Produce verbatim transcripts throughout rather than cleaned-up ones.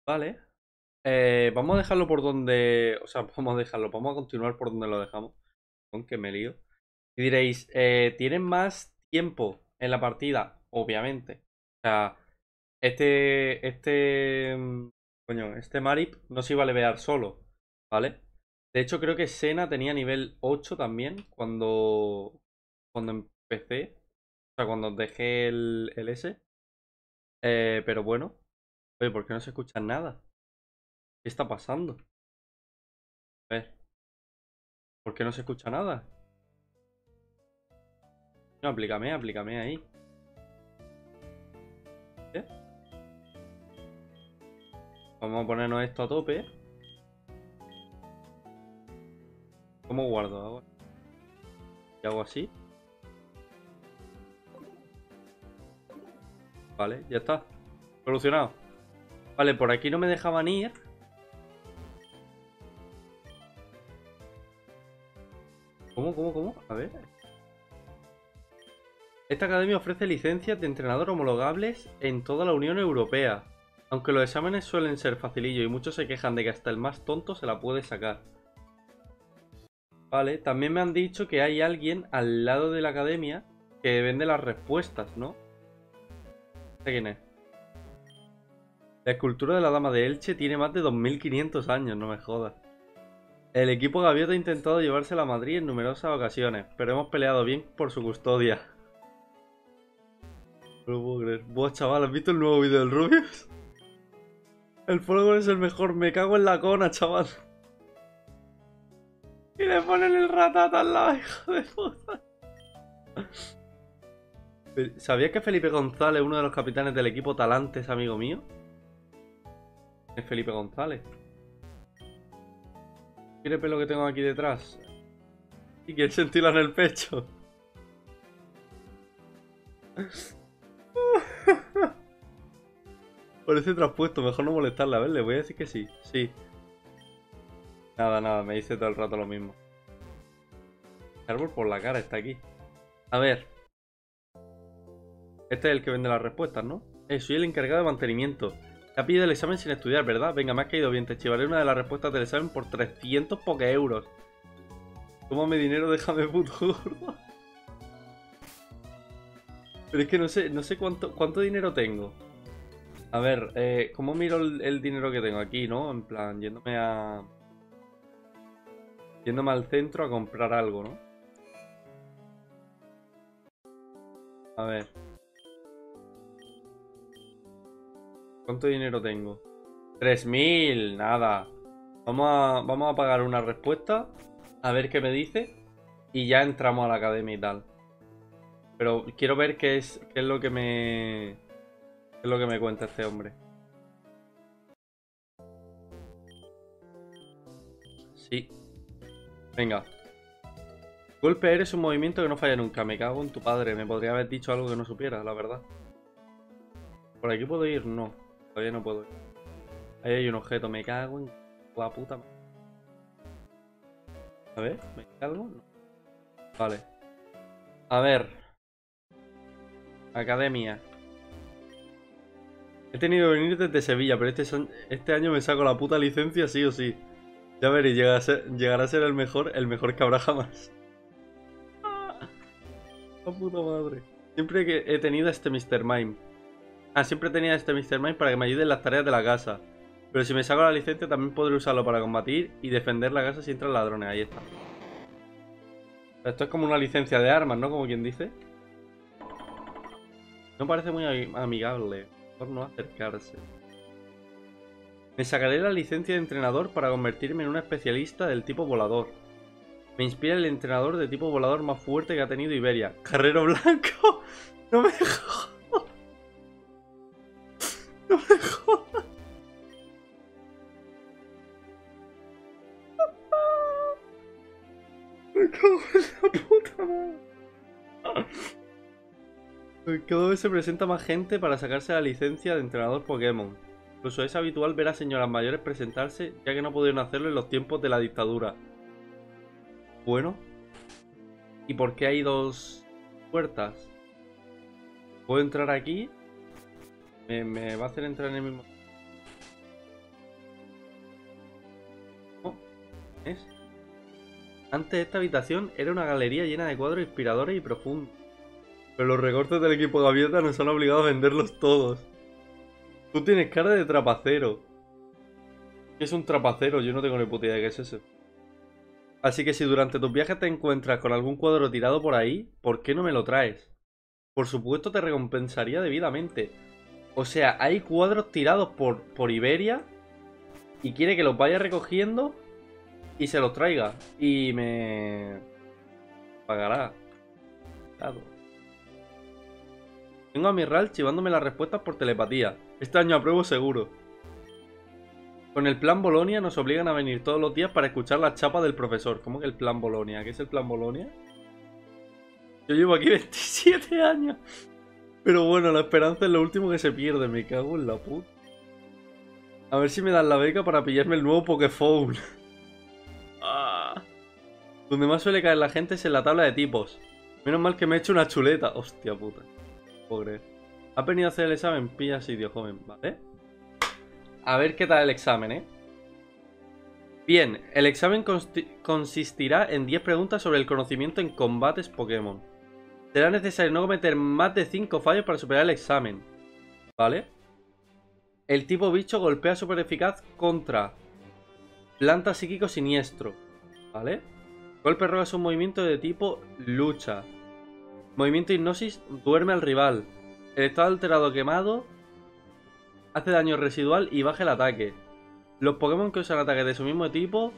Vale. Eh, vamos a dejarlo por donde... O sea, vamos a dejarlo. Vamos a continuar por donde lo dejamos. Aunque me lío. Y diréis, eh, ¿tienen más tiempo en la partida? Obviamente. O sea, este... Este... mm, Coño, este Marip no se iba a levear solo. ¿Vale? De hecho, creo que Sena tenía nivel ocho también cuando... Cuando empecé. O sea, cuando dejé el, el S. Eh, pero bueno. Oye, ¿por qué no se escucha nada? ¿Qué está pasando? A ver, ¿por qué no se escucha nada? No, aplícame, aplícame ahí. ¿Eh? Vamos a ponernos esto a tope. ¿Cómo guardo ahora? ¿Y hago así? Vale, ya está. Solucionado. Vale, por aquí no me dejaban ir. ¿Cómo, cómo, cómo? A ver. Esta academia ofrece licencias de entrenador homologables en toda la Unión Europea. Aunque los exámenes suelen ser facilillos y muchos se quejan de que hasta el más tonto se la puede sacar. Vale, también me han dicho que hay alguien al lado de la academia que vende las respuestas, ¿no? ¿Este quién es? La escultura de la Dama de Elche tiene más de dos mil quinientos años, no me jodas. El equipo Gaviota ha intentado llevársela a Madrid en numerosas ocasiones, pero hemos peleado bien por su custodia. No lo puedo creer. Buah, chaval, ¿has visto el nuevo vídeo del Rubius? El Folgor es el mejor, me cago en la cona, chaval. Y le ponen el ratata al lado, hijo de puta. ¿Sabías que Felipe González, uno de los capitanes del equipo Talante, es amigo mío? Es Felipe González. ¿Quiere el pelo que tengo aquí detrás? ¿Y quiere sentirlo en el pecho? Parece traspuesto, mejor no molestarla. A ver, le voy a decir que sí. Sí. Nada, nada, me dice todo el rato lo mismo. El árbol por la cara está aquí. A ver. Este es el que vende las respuestas, ¿no? Eh, soy el encargado de mantenimiento. Te ha pedido el examen sin estudiar, ¿verdad? Venga, me has caído bien. Te chivaré una de las respuestas del examen por trescientos poke euros. Tómame dinero, déjame puto gordo. Pero es que no sé, no sé cuánto, cuánto dinero tengo. A ver, eh, ¿cómo miro el, el dinero que tengo aquí, no? En plan, yéndome a... Yéndome al centro a comprar algo, ¿no? A ver. ¿Cuánto dinero tengo? tres mil, nada. Vamos a, vamos a pagar una respuesta. A ver qué me dice. Y ya entramos a la academia y tal. Pero quiero ver qué es, qué es lo que me... Qué es lo que me cuenta este hombre. Sí. Venga. Golpe aéreo es un movimiento que no falla nunca. Me cago en tu padre. Me podría haber dicho algo que no supiera, la verdad. ¿Por aquí puedo ir? No. Todavía no puedo ir. Ahí hay un objeto. Me cago en la puta madre. A ver, ¿me cago? No. Vale. A ver. Academia. He tenido que venir desde Sevilla, pero este, son- este año me saco la puta licencia sí o sí. Ya veréis, llegará a ser, llegará a ser el mejor, el mejor que habrá jamás. La puta madre. Siempre que he tenido a este míster Mime. Ah, siempre tenía a este míster Mime para que me ayude en las tareas de la casa. Pero si me saco la licencia también podré usarlo para combatir y defender la casa si entran ladrones. Ahí está. Esto es como una licencia de armas, ¿no? Como quien dice. No parece muy ami- amigable. Mejor no acercarse. Me sacaré la licencia de entrenador para convertirme en un especialista del tipo volador. Me inspira el entrenador de tipo volador más fuerte que ha tenido Iberia. Carrero Blanco. No me jodas. No me jodas. Me cago en la puta madre. Cada vez se presenta más gente para sacarse la licencia de entrenador Pokémon. Incluso es habitual ver a señoras mayores presentarse, ya que no pudieron hacerlo en los tiempos de la dictadura. Bueno. ¿Y por qué hay dos puertas? ¿Puedo entrar aquí? Me, me va a hacer entrar en el mismo... ¿Es? Antes esta habitación era una galería llena de cuadros inspiradores y profundos. Pero los recortes del equipo Gaviota nos han obligado a venderlos todos. Tú tienes cara de trapacero. ¿Qué es un trapacero? Yo no tengo ni puta idea de qué es eso. Así que si durante tus viajes te encuentras con algún cuadro tirado por ahí, ¿por qué no me lo traes? Por supuesto te recompensaría debidamente. O sea, hay cuadros tirados por, por Iberia y quiere que los vaya recogiendo y se los traiga. Y me... pagará. Claro. Tengo a mi Ral chivándome las respuestas por telepatía. Este año apruebo seguro. Con el plan Bolonia nos obligan a venir todos los días para escuchar la chapa del profesor. ¿Cómo que el plan Bolonia? ¿Qué es el plan Bolonia? Yo llevo aquí veintisiete años. Pero bueno, la esperanza es lo último que se pierde. Me cago en la puta. A ver si me dan la beca para pillarme el nuevo Poképhone. Ah. Donde más suele caer la gente es en la tabla de tipos. Menos mal que me he hecho una chuleta. Hostia puta. Pobre. ¿Has venido a hacer el examen? Pilla sitio, joven. ¿Vale? A ver qué tal el examen, ¿eh? Bien, el examen consistirá en diez preguntas sobre el conocimiento en combates Pokémon. Será necesario no cometer más de cinco fallos para superar el examen. ¿Vale? El tipo bicho golpea súper eficaz contra planta psíquico siniestro. ¿Vale? Golpe roja es un movimiento de tipo lucha. Movimiento hipnosis duerme al rival. El estado alterado quemado hace daño residual y baja el ataque. Los Pokémon que usan ataques de su mismo tipo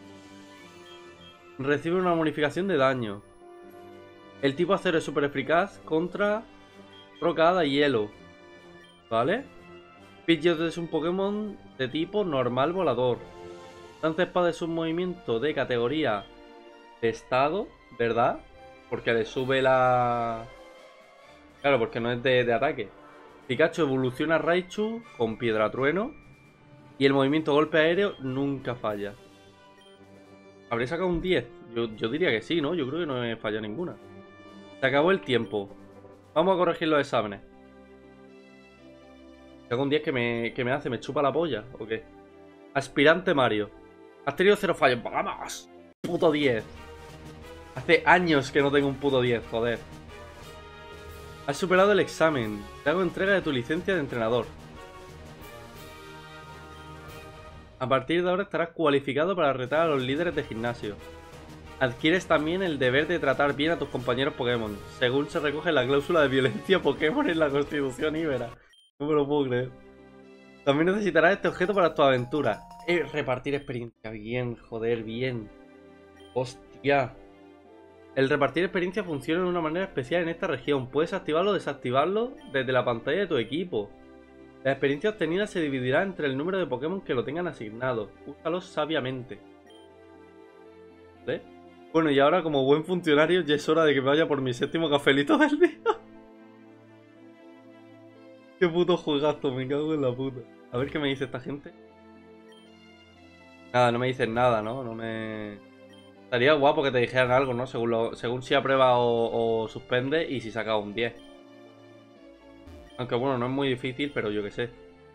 reciben una bonificación de daño. El tipo acero es súper eficaz contra roca, hada y hielo. ¿Vale? Pidgeot es un Pokémon de tipo normal volador. Lanza espada es un movimiento de categoría de estado, ¿verdad? Porque le sube la... Claro, porque no es de, de ataque. Pikachu evoluciona a Raichu con Piedra Trueno. Y el movimiento golpe aéreo nunca falla. ¿Habré sacado un diez? Yo, yo diría que sí, ¿no? Yo creo que no he fallado ninguna. Se acabó el tiempo. Vamos a corregir los exámenes. Saco un diez que me, que me hace, me chupa la polla, ¿o qué? Aspirante Mario. Has tenido cero fallos. ¡Vamos! Puto diez. Hace años que no tengo un puto diez, joder. Has superado el examen. Te hago entrega de tu licencia de entrenador. A partir de ahora estarás cualificado para retar a los líderes de gimnasio. Adquieres también el deber de tratar bien a tus compañeros Pokémon, según se recoge en la cláusula de violencia Pokémon en la Constitución Ibera. No me lo puedo creer. También necesitarás este objeto para tu aventura. Eh, repartir experiencia. Bien, joder, bien. Hostia. El repartir experiencia funciona de una manera especial en esta región. Puedes activarlo o desactivarlo desde la pantalla de tu equipo. La experiencia obtenida se dividirá entre el número de Pokémon que lo tengan asignado. Úsalos sabiamente. ¿Vale? Bueno, y ahora como buen funcionario ya es hora de que me vaya por mi séptimo cafelito del día. Qué puto juegazo, me cago en la puta. A ver qué me dice esta gente. Nada, no me dicen nada, ¿no? No me... Estaría guapo que te dijeran algo, ¿no? Según, lo... Según si aprueba o, o suspende y si saca un diez. Aunque bueno, no es muy difícil, pero yo qué sé.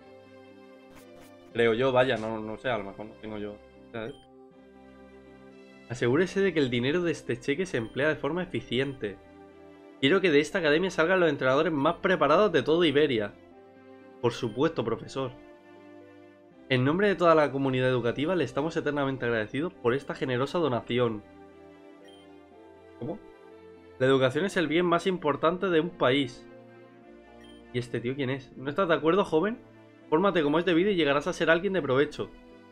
Creo yo, vaya, no, no sé, a lo mejor no tengo yo. ¿Sabes? Asegúrese de que el dinero de este cheque se emplea de forma eficiente. Quiero que de esta academia salgan los entrenadores más preparados de toda Iberia. Por supuesto, profesor. En nombre de toda la comunidad educativa le estamos eternamente agradecidos por esta generosa donación. ¿Cómo? La educación es el bien más importante de un país. ¿Y este tío quién es? ¿No estás de acuerdo, joven? Fórmate como es debido y llegarás a ser alguien de provecho.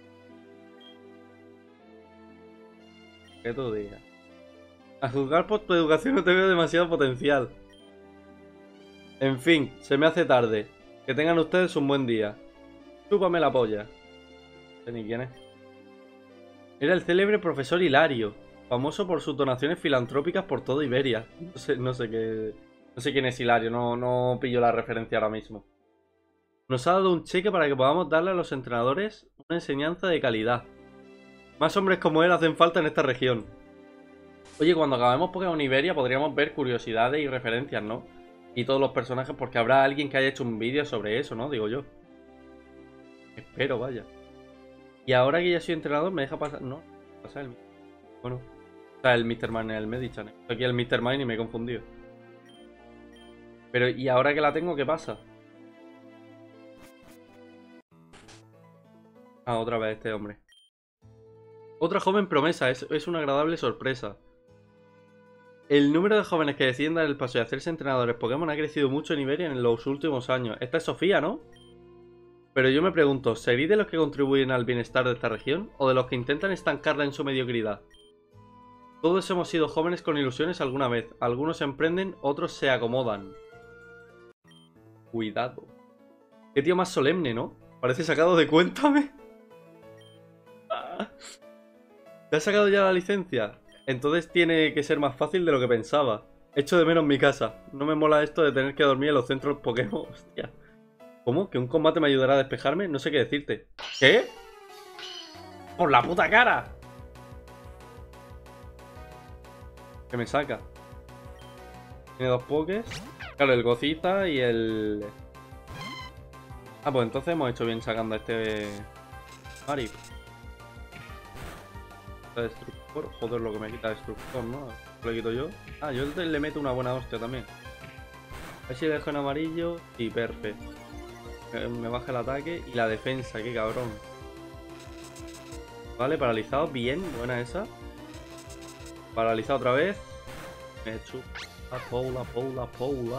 Que tú digas. A juzgar por tu educación no te veo demasiado potencial. En fin, se me hace tarde. Que tengan ustedes un buen día. Chúpame la polla. No sé ni quién es. Era el célebre profesor Hilario, famoso por sus donaciones filantrópicas por toda Iberia. No sé, no sé qué... No sé quién es Hilario, no, no pillo la referencia ahora mismo. Nos ha dado un cheque para que podamos darle a los entrenadores una enseñanza de calidad. Más hombres como él hacen falta en esta región. Oye, cuando acabemos Pokémon Iberia podríamos ver curiosidades y referencias, ¿no? Y todos los personajes, porque habrá alguien que haya hecho un vídeo sobre eso, ¿no? Digo yo. Espero, vaya. Y ahora que ya soy entrenador, me deja pasar... No, pasar el... Bueno. O sea, el mister Mine es el Medichan. Aquí el mister Mine y me he confundido. Pero, ¿y ahora que la tengo, qué pasa? Ah, otra vez este hombre. Otra joven promesa, es, es una agradable sorpresa. El número de jóvenes que deciden dar el paso y hacerse entrenadores Pokémon ha crecido mucho en Iberia en los últimos años. Esta es Sofía, ¿no? Pero yo me pregunto, ¿seréis de los que contribuyen al bienestar de esta región o de los que intentan estancarla en su mediocridad? Todos hemos sido jóvenes con ilusiones alguna vez. Algunos emprenden, otros se acomodan. Cuidado. Qué tío más solemne, ¿no? Parece sacado de Cuéntame. ¿Te has sacado ya la licencia? Entonces tiene que ser más fácil de lo que pensaba. Echo de menos mi casa. No me mola esto de tener que dormir en los centros Pokémon. Hostia. ¿Cómo? ¿Que un combate me ayudará a despejarme? No sé qué decirte. ¿Qué? ¡Por la puta cara! ¿Qué me saca? Tiene dos pokés. Claro, el Gocita y el... Ah, pues entonces hemos hecho bien sacando a este... Mari. Destructor. Joder, lo que me quita Destructor, ¿no? Lo quito yo. Ah, yo le meto una buena hostia también. A ver si dejo en amarillo. Y perfecto. Me baja el ataque y la defensa, qué cabrón. Vale, paralizado, bien, buena esa. Paralizado otra vez. Me echo. A Paula, Paula, Paula.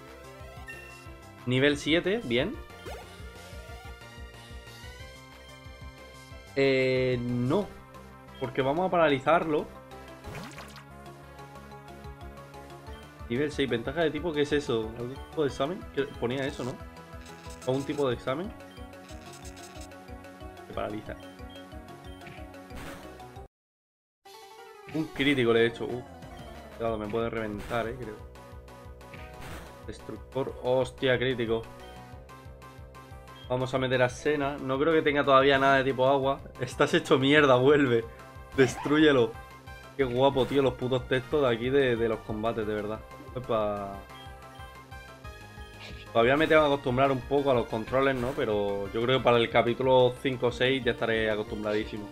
Nivel siete, bien. Eh, no. Porque vamos a paralizarlo. Nivel seis, ventaja de tipo, ¿qué es eso? ¿Algún tipo de examen? ¿Qué ponía eso, no? ¿O un tipo de examen? Se paraliza. Un crítico le he hecho. Uh, cuidado, me puede reventar, eh, creo. Destructor. Hostia, crítico. Vamos a meter a Sena. No creo que tenga todavía nada de tipo agua. Estás hecho mierda, vuelve. Destrúyelo. Qué guapo, tío, los putos textos de aquí de, de los combates, de verdad. Epa. Todavía me tengo que acostumbrar un poco a los controles, ¿no? Pero yo creo que para el capítulo cinco o seis ya estaré acostumbradísimo.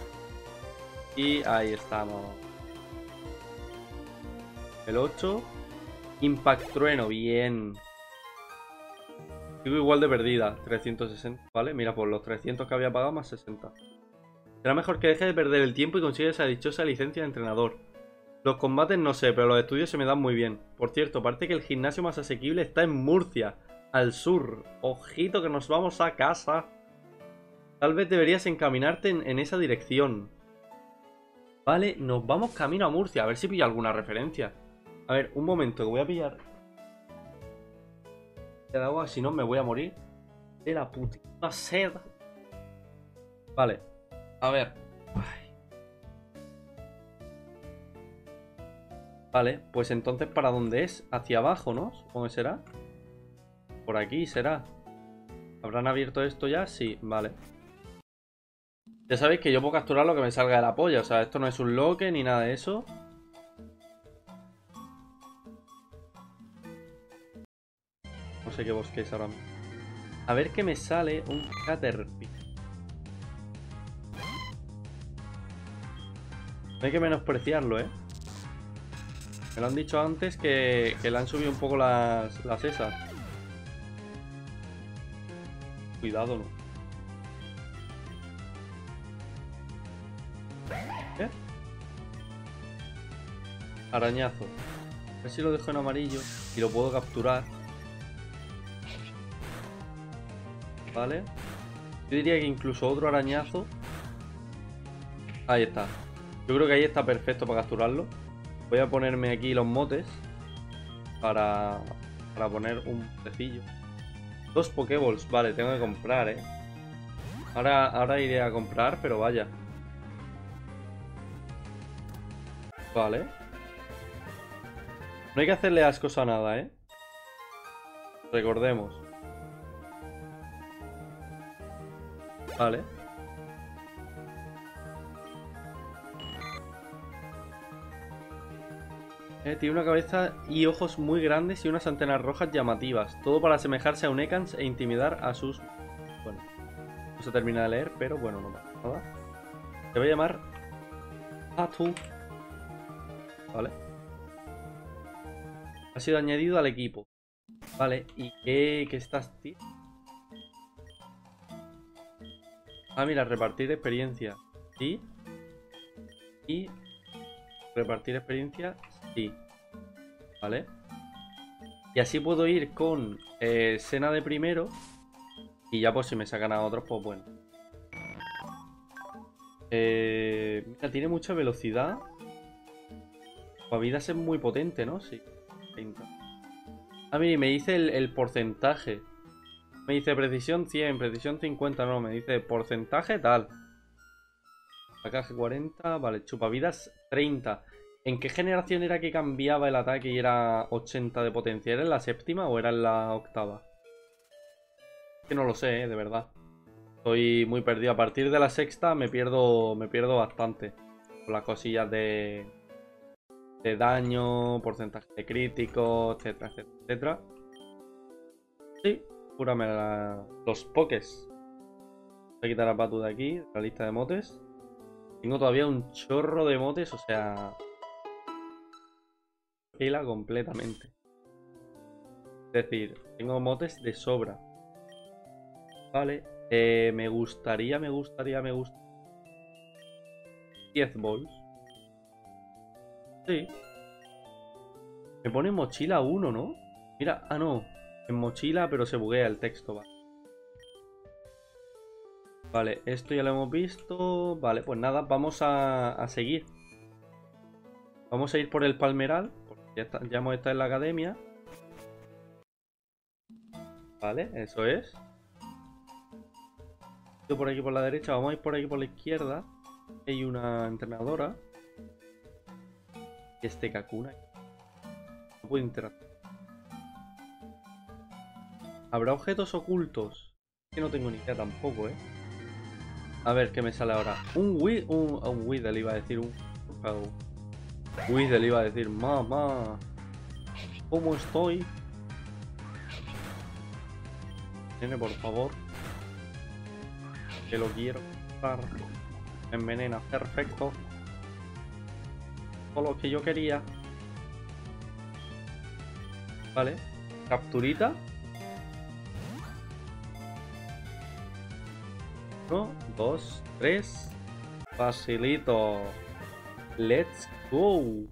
Y ahí estamos. El ocho. Impact Trueno, bien. Sigo igual de perdida. trescientos sesenta, ¿vale? Mira, por los trescientos que había pagado más sesenta. Será mejor que deje de perder el tiempo y consiga esa dichosa licencia de entrenador. Los combates no sé, pero los estudios se me dan muy bien. Por cierto, parece que el gimnasio más asequible está en Murcia, al sur. Ojito que nos vamos a casa. Tal vez deberías encaminarte en, en esa dirección. Vale, nos vamos camino a Murcia. A ver si pillo alguna referencia. A ver, un momento, que voy a pillar de agua, si no me voy a morir de la puta sed. Vale, a ver. Ay. Vale, pues entonces ¿para dónde es? Hacia abajo, ¿no? Supongo que será. Por aquí será. ¿Habrán abierto esto ya? Sí, vale. Ya sabéis que yo puedo capturar lo que me salga de la polla. O sea, esto no es un loque ni nada de eso. No sé qué bosque es ahora mismo. A ver qué me sale un Caterpie. No hay que menospreciarlo, ¿eh? Me lo han dicho antes que, que le han subido un poco las, las esas. Cuidado, ¿no? ¿Qué? Arañazo. A ver si lo dejo en amarillo y lo puedo capturar. Vale. Yo diría que incluso otro arañazo. Ahí está. Yo creo que ahí está perfecto para capturarlo. Voy a ponerme aquí los motes para, para poner un pecillo. Dos Pokéballs, vale, tengo que comprar, eh. Ahora, ahora iré a comprar, pero vaya. Vale. No hay que hacerle ascos a nada, eh. Recordemos. Vale. Eh, tiene una cabeza y ojos muy grandes y unas antenas rojas llamativas. Todo para asemejarse a un Ekans e intimidar a sus... Bueno, no se termina de leer, pero bueno, no pasa nada. Se va a llamar Ah, tú. Vale. Ha sido añadido al equipo. Vale. ¿Y qué, qué estás, tío? Ah, mira, repartir experiencia. Sí. Y repartir experiencia. Sí. Vale. Y así puedo ir con eh, Sena de primero. Y ya pues si me sacan a otros, pues bueno. Eh, mira, tiene mucha velocidad. Pavidas es muy potente, ¿no? Sí. treinta. Ah, mira, y me dice el, el porcentaje. Me dice precisión cien, precisión cincuenta, no, me dice porcentaje tal. Ataque cuarenta, vale, chupavidas treinta. ¿En qué generación era que cambiaba el ataque y era ochenta de potencia? ¿Era en la séptima o era en la octava? Que no lo sé, eh, de verdad. Estoy muy perdido. A partir de la sexta me pierdo, me pierdo bastante. Con las cosillas de, de daño, porcentaje de críticos, etcétera, etcétera, etcétera. Sí, cúrame la- los pokés. Voy a quitar a Patu de aquí, de la lista de motes. Tengo todavía un chorro de motes, o sea, pela completamente. Es decir, tengo motes de sobra. Vale, eh, me gustaría, me gustaría, me gustaría. diez balls. Sí. Me pone mochila uno, ¿no? Mira, ah, no. En mochila, pero se buguea el texto, va. Vale, esto ya lo hemos visto. Vale, pues nada, vamos a, a seguir. Vamos a ir por el palmeral, porque ya, está- ya hemos estado en la academia. Vale, eso es. Yo por aquí por la derecha, vamos a ir por aquí por la izquierda. Hay una entrenadora. Y este Kakuna. No puede interactuar. ¿Habrá objetos ocultos? Que no tengo ni idea tampoco, ¿eh? A ver qué me sale ahora. Un Wii, un, un Weedle iba a decir un... Weedle iba a decir, mamá, ¿cómo estoy? Nene, por favor. Que lo quiero. Envenena, perfecto. Todo lo que yo quería. Vale. Capturita. Uno, dos, tres. Facilito. Let's go.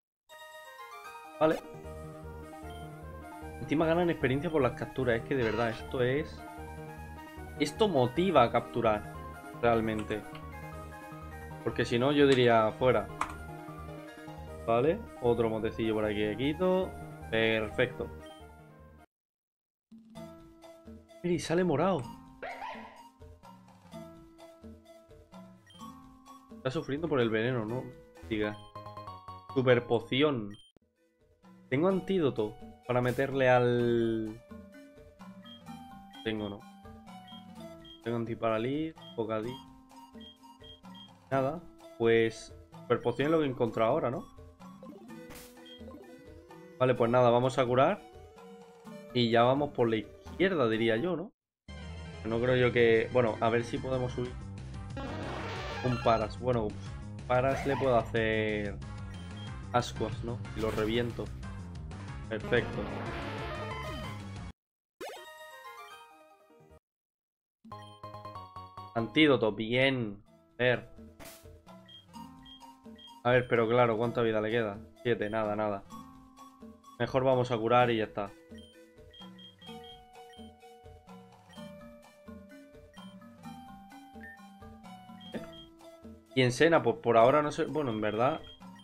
Vale. Encima ganan experiencia por las capturas. Es que de verdad, esto es... Esto motiva a capturar. Realmente. Porque si no, yo diría fuera. Vale. Otro motecillo por aquí de quito. Perfecto. Mira, y sale morado. Está sufriendo por el veneno, ¿no? Diga. Super poción. Tengo antídoto para meterle al... Tengo, no. Tengo antiparaliz, bocadillo. Nada. Pues... Super poción es lo que he encontrado ahora, ¿no? Vale, pues nada, vamos a curar. Y ya vamos por la izquierda, diría yo, ¿no? No creo yo que... Bueno, a ver si podemos subir. Un Paras. Bueno, Paras le puedo hacer... Ascuas, ¿no? Y lo reviento. Perfecto. Antídoto, bien. A ver. A ver, pero claro, ¿cuánta vida le queda? Siete, nada, nada. Mejor vamos a curar y ya está. Y en Sena, pues por ahora no sé... Bueno, en verdad...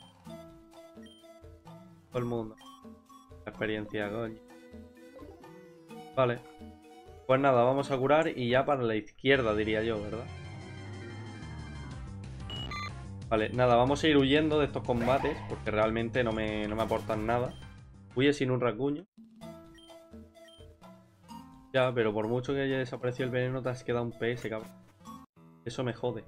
Todo el mundo. La experiencia, coño. Vale. Pues nada, vamos a curar y ya para la izquierda, diría yo, ¿verdad? Vale, nada, vamos a ir huyendo de estos combates porque realmente no me, no me aportan nada. Huye sin un rasguño. Ya, pero por mucho que haya desaparecido el veneno te has quedado un P S, cabrón. Eso me jode.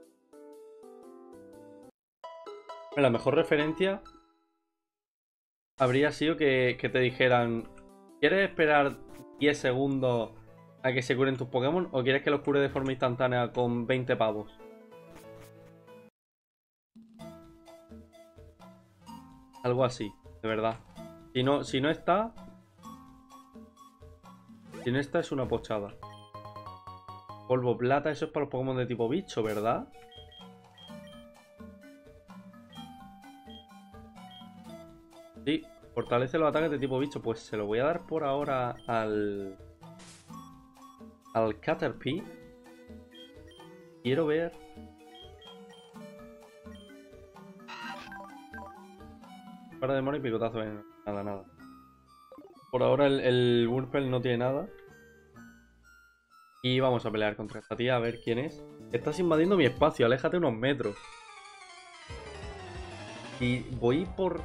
La mejor referencia habría sido que, que te dijeran, ¿quieres esperar diez segundos a que se curen tus Pokémon o quieres que los cure de forma instantánea con veinte pavos? Algo así, de verdad. Si no, si no está... Si no está es una pochada. Polvo plata, eso es para los Pokémon de tipo bicho, ¿verdad? Sí, fortalece los ataques de tipo bicho. Pues se lo voy a dar por ahora al... Al Caterpie. Quiero ver... Para de mora y picotazo. Eh. Nada, nada. Por ahora el, el Wurmple no tiene nada. Y vamos a pelear contra esta tía a ver quién es. Estás invadiendo mi espacio, aléjate unos metros. Y voy por...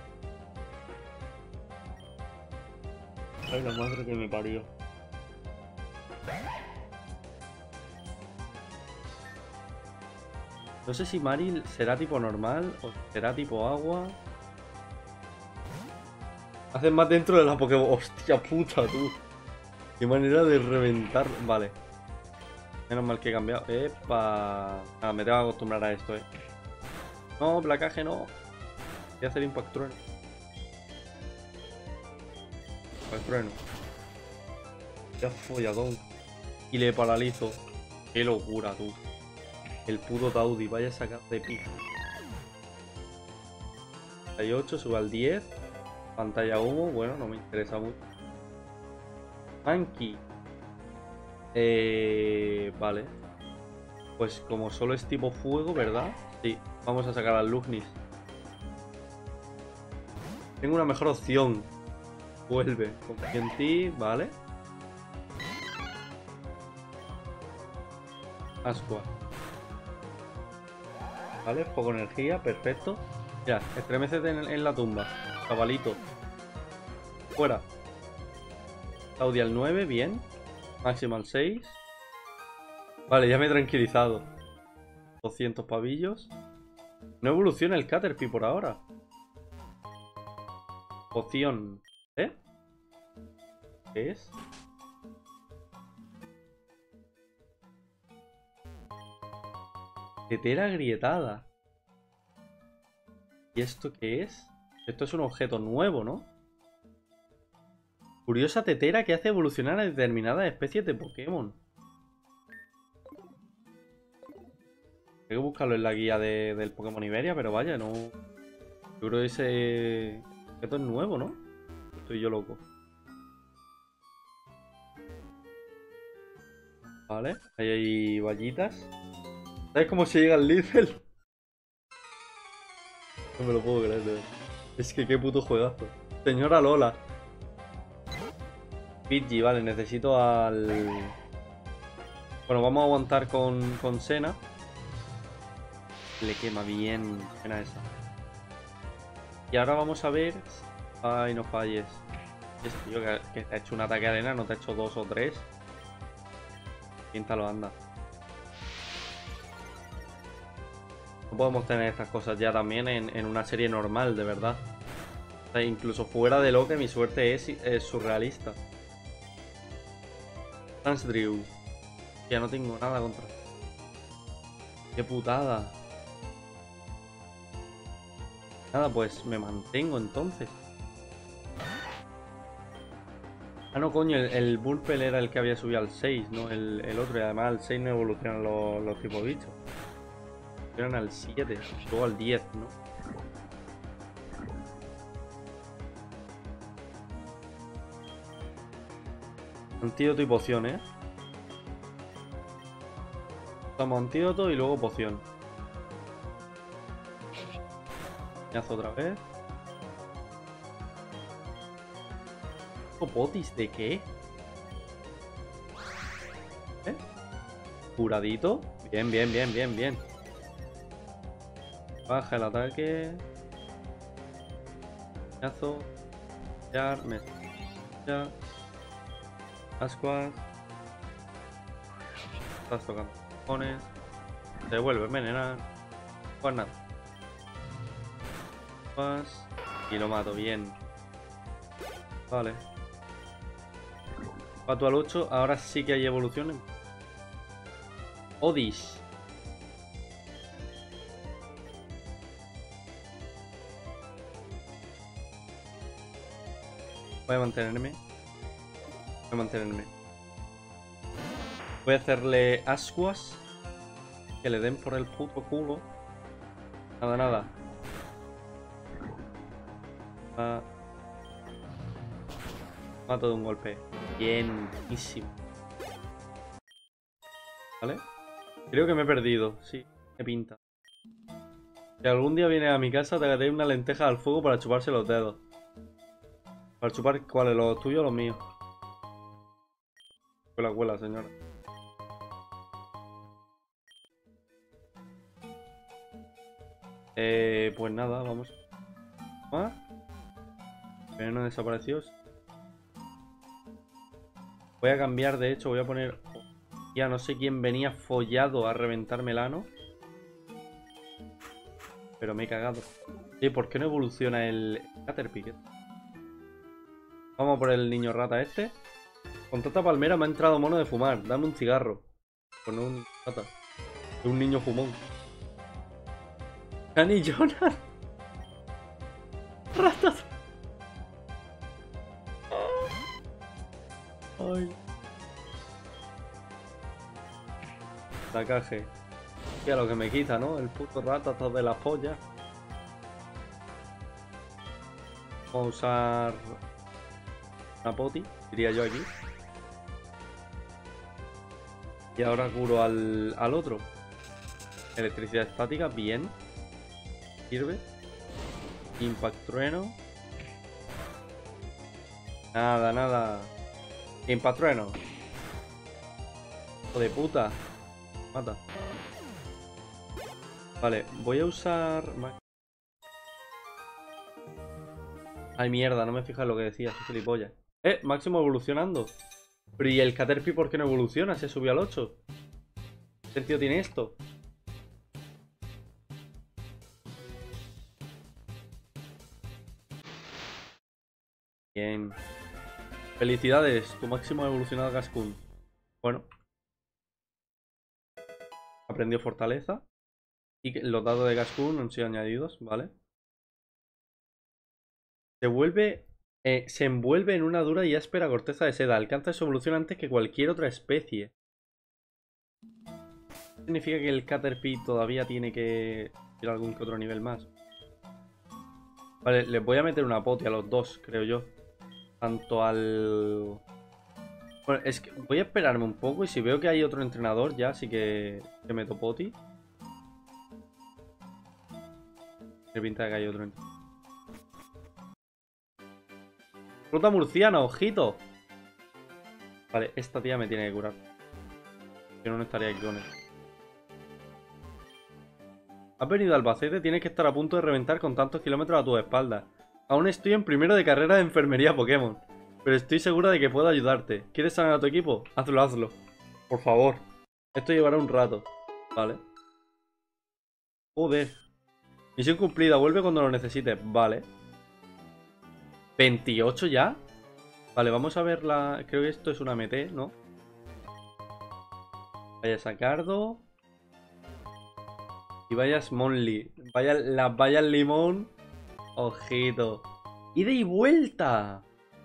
Ay, la madre que me parió. No sé si Maril será tipo normal o será tipo agua. Hacen más dentro de la Pokémon. Hostia puta, tú. Qué manera de reventar. Vale. Menos mal que he cambiado. Epa. Ah, me tengo que acostumbrar a esto, eh. No, placaje no. Voy a hacer Impact Trueno. Impact Trueno. Ya folladón. Y le paralizo. Qué locura, tú. El puto Taudi. Vaya a sacar de pico. treinta y ocho, sube al diez. Pantalla humo. Bueno, no me interesa mucho. Anki. Eh, vale. Pues como solo es tipo fuego, ¿verdad? Sí, vamos a sacar al Lugnis. Tengo una mejor opción. Vuelve. Confío en ti, vale. Asqua. Vale, poco energía, perfecto. Mira, estremécete en, en la tumba. Cabalito. Fuera. Audi al nueve, bien. Máximo al seis. Vale, ya me he tranquilizado. doscientos pavillos. No evoluciona el Caterpie por ahora. Poción. ¿Eh? ¿Qué es? Tetera agrietada. ¿Y esto qué es? Esto es un objeto nuevo, ¿no? Curiosa tetera que hace evolucionar a determinadas especies de Pokémon. Tengo que buscarlo en la guía de, del Pokémon Iberia, pero vaya, no... Yo creo que ese... Esto es nuevo, ¿no? Estoy yo loco. Vale, ahí hay vallitas. ¿Sabes cómo se llega al Liddell? No me lo puedo creer, de verdad. Es que qué puto juegazo. Señora Lola. Pidgey, vale, necesito al... Bueno, vamos a aguantar con, con Sena. Le quema bien. Pena esa. Y ahora vamos a ver... Ay, no falles. Es tío que, que te ha hecho un ataque de arena, no te ha hecho dos o tres. Píntalo, anda. No podemos tener estas cosas ya también en, en una serie normal, de verdad. O sea, incluso fuera de lo que mi suerte es, es surrealista. Transdrew. Ya no tengo nada contra. Qué putada. Nada, pues me mantengo entonces. Ah, no, coño, el, el Wurmple era el que había subido al seis, ¿no? El, el otro, y además al seis no evolucionan los, los tipos bichos. Eran al siete, luego al diez, ¿no? Antídoto y poción, ¿eh? Estamos antídoto y luego poción. Peñazo otra vez. ¿Potis de qué? ¿Eh? Curadito. Bien, bien, bien, bien, bien. Baja el ataque. Peñazo. Ya, me... Ya. Ascuas. Estás tocando cojones. Se vuelve a envenenar. Pues nada. Ascuas. Y lo mato bien. Vale. Pato al ocho. Ahora sí que hay evoluciones. Odis. Voy a mantenerme. Voy a mantenerme. Voy a hacerle ascuas. Que le den por el puto culo. Nada, nada. Ah. Mato de un golpe. Bien, buenísimo. ¿Vale? Creo que me he perdido. Sí, me pinta. Si algún día vienes a mi casa, te haré una lenteja al fuego para chuparse los dedos. ¿Para chupar cuáles? ¿Los tuyos o los míos? Cuela, cuela, señora. Eh, pues nada, vamos. ¿Ah? Veneno desapareció. Voy a cambiar, de hecho, voy a poner... Ya no sé quién venía follado a reventarme el ano. Pero me he cagado. ¿Y por qué no evoluciona el Caterpie? Vamos por el niño rata este. Con tanta palmera me ha entrado mono de fumar. Dame un cigarro. Con un rata. De un niño fumón. Cani Jonas. Ratas. Ay. Sacaje. Hostia, lo que me quita, ¿no? El puto rata de las pollas. Vamos a usar una poti, diría yo aquí. Y ahora curo al, al otro. Electricidad estática, bien. Sirve. Impact trueno. Nada, nada. Impact trueno. Hijo de puta. Mata. Vale, voy a usar... Ay, mierda, no me fijas lo que decía, soy gilipollas. Eh, máximo evolucionando. Pero ¿y el Caterpie por qué no evoluciona? Se subió al ocho. ¿Qué sentido tiene esto? Bien. Felicidades, tu máximo ha evolucionado a Cascoon. Bueno. Aprendió fortaleza. Y los dados de Cascoon han sido añadidos, ¿vale? Se vuelve... Eh, se envuelve en una dura y áspera corteza de seda. Alcanza su evolución antes que cualquier otra especie. Significa que el Caterpie todavía tiene que ir a algún que otro nivel más. Vale, les voy a meter una poti a los dos, creo yo. Tanto al... Bueno, es que voy a esperarme un poco y si veo que hay otro entrenador ya, sí que, que meto poti. Me pinta que hay otro entrenador. Fruta murciana, ojito. Vale, esta tía me tiene que curar. Si no, no estaría aquí con él. Has venido a Albacete, tienes que estar a punto de reventar con tantos kilómetros a tu espalda. Aún estoy en primero de carrera de enfermería Pokémon, pero estoy segura de que puedo ayudarte. ¿Quieres sanar a tu equipo? Hazlo, hazlo. Por favor. Esto llevará un rato. Vale. Joder. Misión cumplida, vuelve cuando lo necesites. Vale. ¿veintiocho ya? Vale, vamos a ver la... Creo que esto es una M T, ¿no? Vaya Sacardo. Y vayas Monly. Vaya, las vallas limón. Ojito. ¡Ida y vuelta!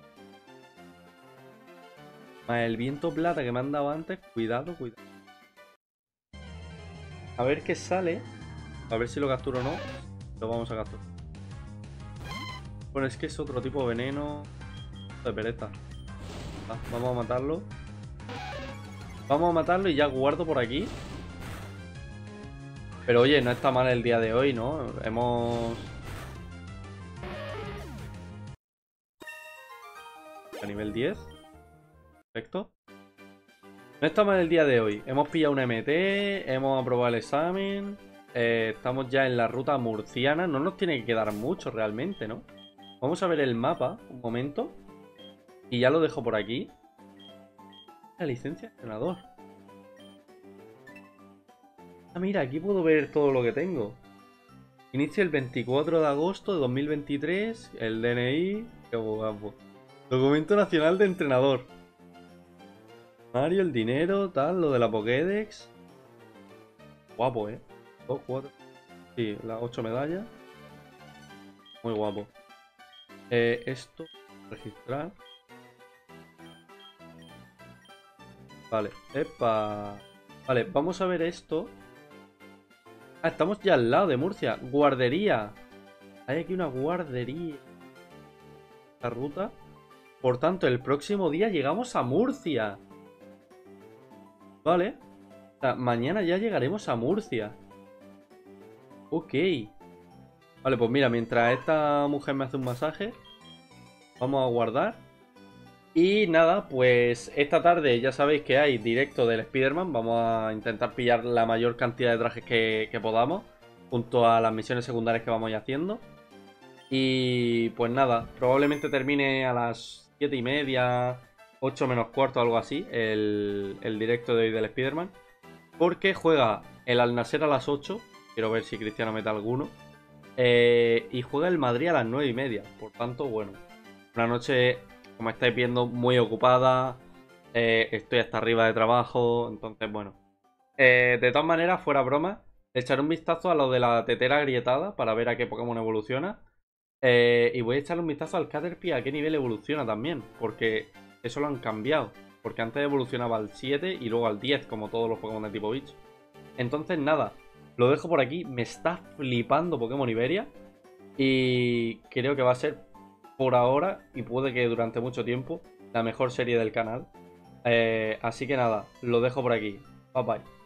Vale, el viento plata que me han dado antes. Cuidado, cuidado. A ver qué sale. A ver si lo capturo o no. Lo vamos a capturar. Bueno, es que es otro tipo de veneno. De pereza. Va, vamos a matarlo. Vamos a matarlo y ya guardo por aquí. Pero oye, no está mal el día de hoy, ¿no? Hemos... A nivel diez. Perfecto. No está mal el día de hoy. Hemos pillado una M T, hemos aprobado el examen. Eh, estamos ya en la ruta murciana. No nos tiene que quedar mucho realmente, ¿no? Vamos a ver el mapa, un momento. Y ya lo dejo por aquí. La licencia de entrenador. Ah, mira, aquí puedo ver todo lo que tengo. Inicia el veinticuatro de agosto de dos mil veintitrés. El D N I. Qué guapo. Documento nacional de entrenador. Mario, el dinero, tal, lo de la Pokédex. Guapo, eh. Dos, cuatro. Sí, las ocho medallas. Muy guapo. Eh, esto. Registrar. Vale. Epa. Vale, vamos a ver esto. Ah, estamos ya al lado de Murcia. Guardería. Hay aquí una guardería. La ruta. Por tanto, el próximo día llegamos a Murcia. Vale. O sea, mañana ya llegaremos a Murcia. Ok. Vale, pues mira, mientras esta mujer me hace un masaje, vamos a guardar. Y nada, pues esta tarde ya sabéis que hay directo del Spider-Man. Vamos a intentar pillar la mayor cantidad de trajes que, que podamos, junto a las misiones secundarias que vamos a ir haciendo. Y pues nada, probablemente termine a las siete y media, ocho menos cuarto, algo así, el, el directo de hoy del Spider-Man. Porque juega el Al Nassr a las ocho. Quiero ver si Cristiano mete alguno. Eh, y juega el Madrid a las nueve y media. Por tanto, bueno, una noche, como estáis viendo, muy ocupada. Eh, estoy hasta arriba de trabajo. Entonces, bueno. Eh, de todas maneras, fuera broma, echaré un vistazo a lo de la tetera agrietada para ver a qué Pokémon evoluciona. Eh, y voy a echarle un vistazo al Caterpie a qué nivel evoluciona también. Porque eso lo han cambiado. Porque antes evolucionaba al siete y luego al diez, como todos los Pokémon de tipo bicho. Entonces, nada. Lo dejo por aquí. Me está flipando Pokémon Iberia. Y creo que va a ser por ahora, y puede que durante mucho tiempo, la mejor serie del canal. Eh, así que nada, lo dejo por aquí. Bye bye.